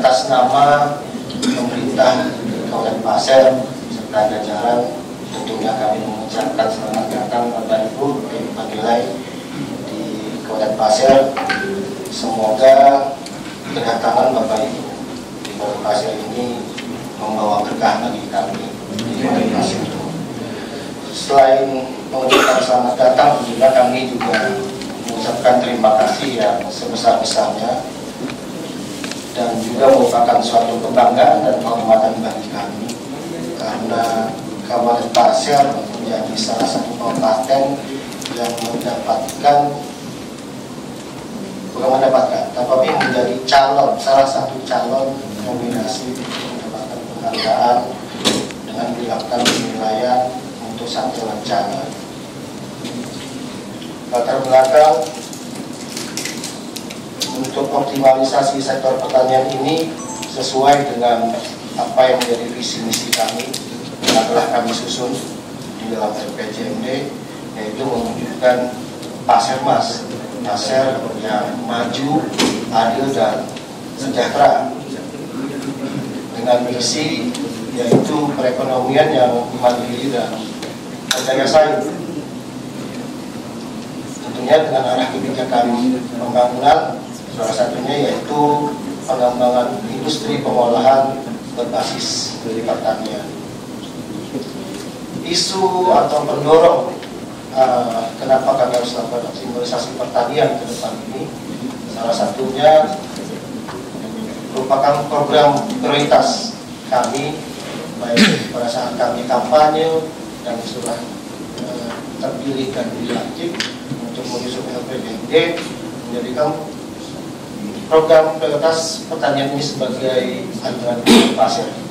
atas nama pemerintah Kabupaten Pasir serta jajaran, tentunya kami mengucapkan selamat datang Bapak Ibu Penilai di Kabupaten Pasir. Semoga kedatangan Bapak Ibu di Kabupaten Pasir ini membawa berkah bagi kami di Kabupaten Pasir. Selain mengucapkan selamat datang, juga kami juga mengucapkan terima kasih yang sebesar-besarnya dan juga merupakan suatu kebanggaan dan kehormatan bagi kami karena Kabupaten Pasir menjadi salah satu kabupaten yang tapi menjadi salah satu calon nominasi untuk mendapatkan penghargaan dengan dilakukan penilaian untuk satu rencana. Latar belakang untuk optimalisasi sektor pertanian ini sesuai dengan apa yang menjadi visi misi kami yang telah kami susun di dalam RPJMD, yaitu mewujudkan Pasir Mas, Pasir yang maju, adil dan sejahtera dengan misi yaitu perekonomian yang mandiri dan berdaya saing. Tentunya dengan arah kebijakan pembangunan, salah satunya yaitu pengembangan industri pengolahan berbasis dari pertanian. Isu atau pendorong kenapa kami harus lakukan optimalisasi pertanian ke depan ini, salah satunya merupakan program prioritas kami baik pada saat kami kampanye dan sudah terpilih dan dilantik untuk menyusun LPDMD, menjadikan program prioritas pertanian ini sebagai andalan Pasir.